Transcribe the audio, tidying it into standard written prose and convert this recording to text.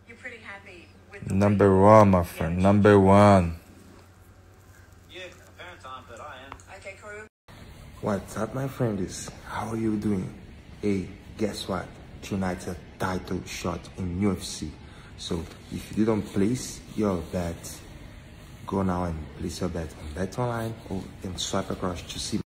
You're pretty happy with the Number one, my friend. Number one. Yeah, apparent time, but I am. Okay, Karu. What's up, my friends? How are you doing? Hey, guess what? Tonight's a title shot in UFC. So if you didn't place your bet, go now and place your bet on Bet Online or then swipe across to see